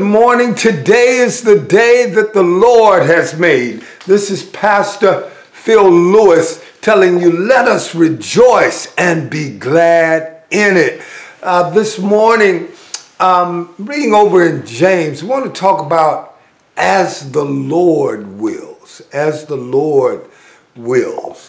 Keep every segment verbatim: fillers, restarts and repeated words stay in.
morning. Today is the day that the Lord has made. This is Pastor Phil Lewis telling you, let us rejoice and be glad in it. Uh, this morning, um, reading over in James, I want to talk about as the Lord wills, as the Lord wills.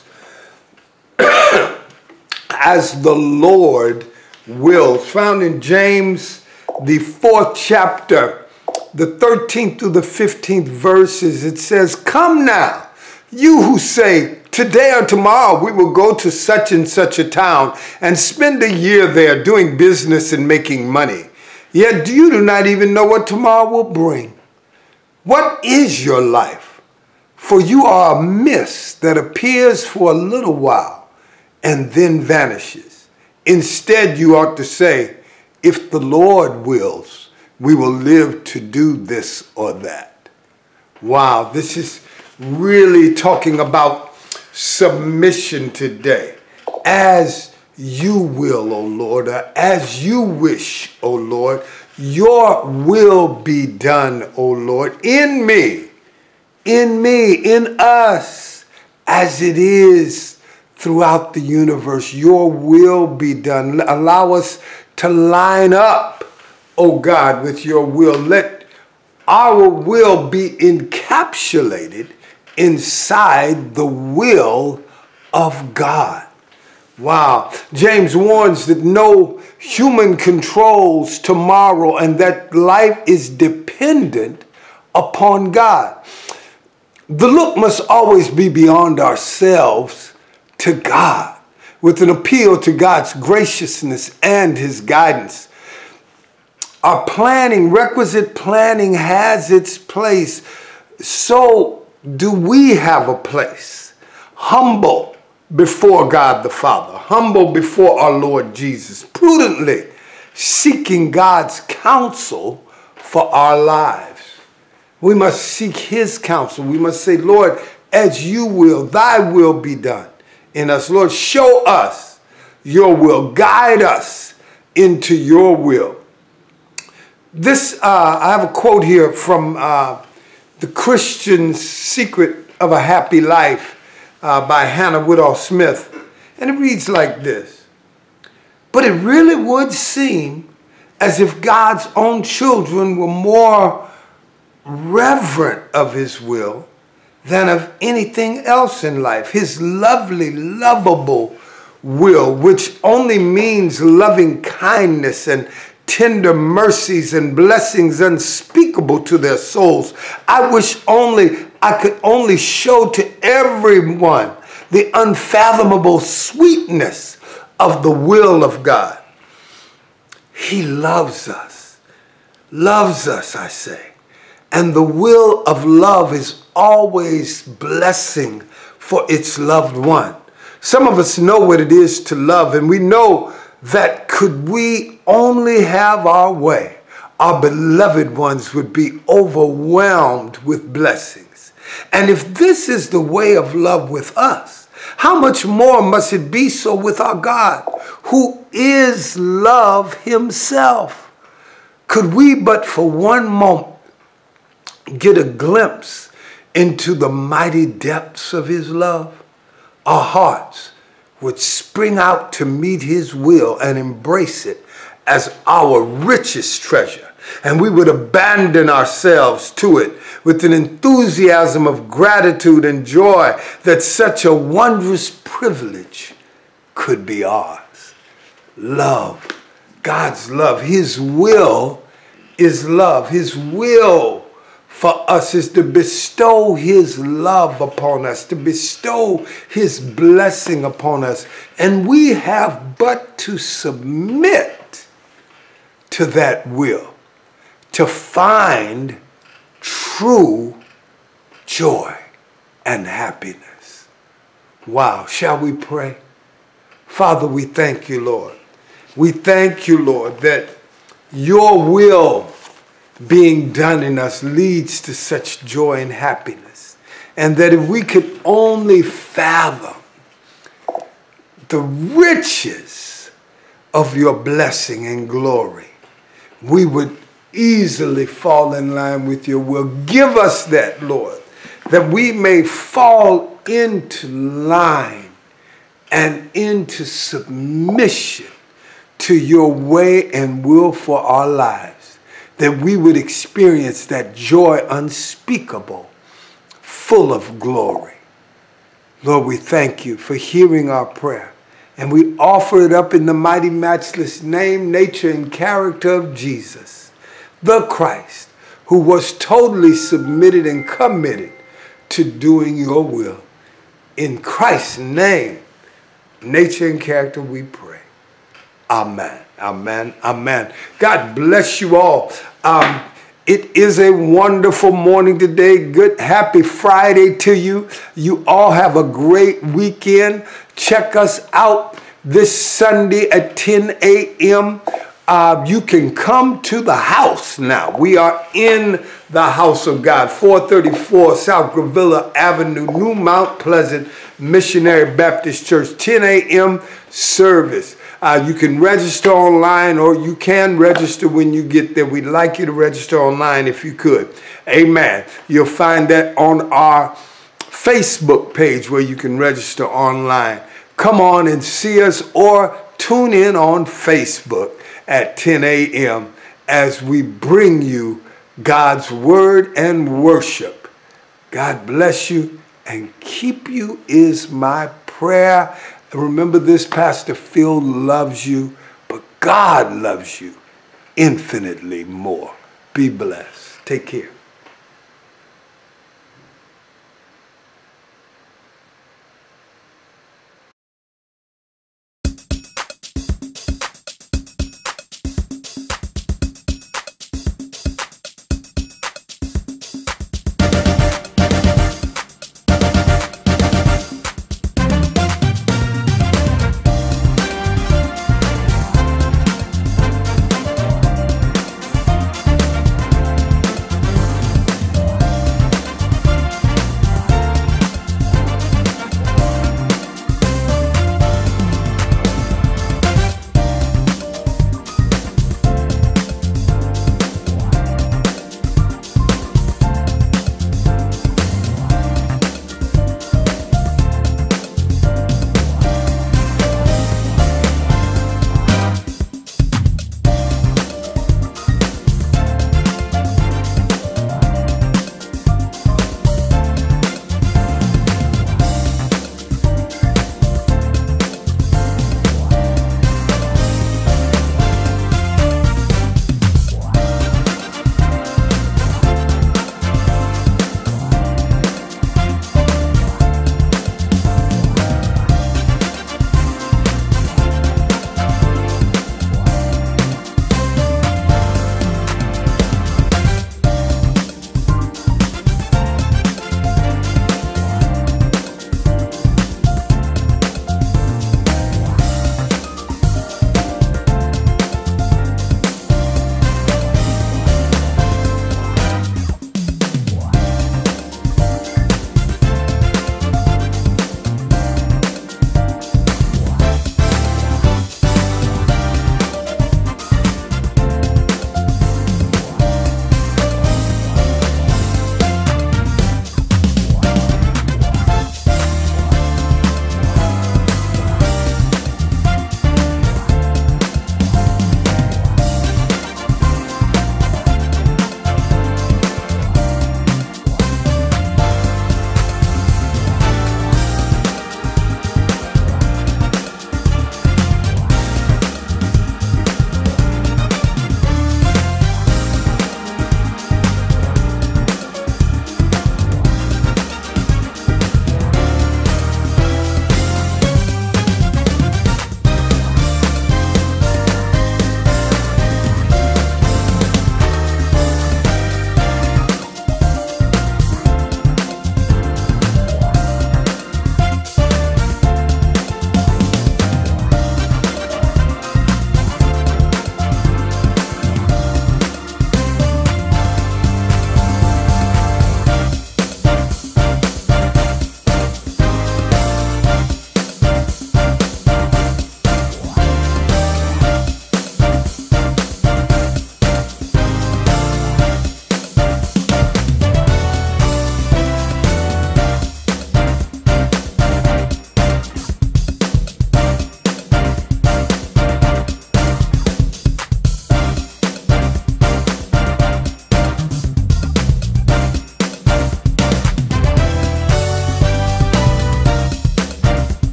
As the Lord wills, found in James, the fourth chapter, the thirteenth through the fifteenth verses. It says, "Come now, you who say, today or tomorrow we will go to such and such a town and spend a year there doing business and making money. Yet you do not even know what tomorrow will bring. What is your life? For you are a mist that appears for a little while and then vanishes. Instead, you ought to say, if the Lord wills, we will live to do this or that." Wow, this is really talking about submission today. As you will, O Lord, or as you wish, O Lord, your will be done, O Lord, in me, in me, in us, as it is throughout the universe. Your will be done. Allow us to line up, oh God, with your will. Let our will be encapsulated inside the will of God. Wow. James warns that no human controls tomorrow and that life is dependent upon God. The look must always be beyond ourselves to God, with an appeal to God's graciousness and his guidance. Our planning, requisite planning has its place. So do we have a place. Humble before God the Father, humble before our Lord Jesus, prudently seeking God's counsel for our lives. We must seek his counsel. We must say, Lord, as you will, thy will be done in us. Lord, show us your will. Guide us into your will. This, uh, I have a quote here from uh, The Christian's Secret of a Happy Life uh, by Hannah Whitall Smith. And it reads like this: "But it really would seem as if God's own children were more reverent of his will than of anything else in life. His lovely, lovable will, which only means loving kindness and tender mercies and blessings unspeakable to their souls. I wish only I could only show to everyone the unfathomable sweetness of the will of God. He loves us, loves us, I say. And the will of love is always blessing for its loved one. Some of us know what it is to love, and we know that could we only have our way, our beloved ones would be overwhelmed with blessings. And if this is the way of love with us, how much more must it be so with our God, who is love himself? Could we but for one moment get a glimpse into the mighty depths of his love, our hearts would spring out to meet his will and embrace it as our richest treasure. And we would abandon ourselves to it with an enthusiasm of gratitude and joy that such a wondrous privilege could be ours. Love, God's love, his will is love. His will for us is to bestow his love upon us, to bestow his blessing upon us. And we have but to submit to that will to find true joy and happiness. Wow, shall we pray? Father, we thank you, Lord. We thank you, Lord, that your will being done in us leads to such joy and happiness. And that if we could only fathom the riches of your blessing and glory, we would easily fall in line with your will. Give us that, Lord, that we may fall into line and into submission to your way and will for our lives, that we would experience that joy unspeakable, full of glory. Lord, we thank you for hearing our prayer, and we offer it up in the mighty, matchless name, nature, and character of Jesus, the Christ, who was totally submitted and committed to doing your will. In Christ's name, nature, and character, we pray. Amen. Amen. Amen. God bless you all. Um, it is a wonderful morning today. Good, happy Friday to you. You all have a great weekend. Check us out this Sunday at ten a m Uh, you can come to the house now. We are in the house of God, four thirty-four South Gravilla Avenue, New Mount Pleasant Missionary Baptist Church, ten a m service. Uh, you can register online, or you can register when you get there. We'd like you to register online if you could. Amen. You'll find that on our Facebook page where you can register online. Come on and see us, or tune in on Facebook at ten a m as we bring you God's word and worship. God bless you and keep you is my prayer. Remember this, Pastor Phil loves you, but God loves you infinitely more. Be blessed. Take care.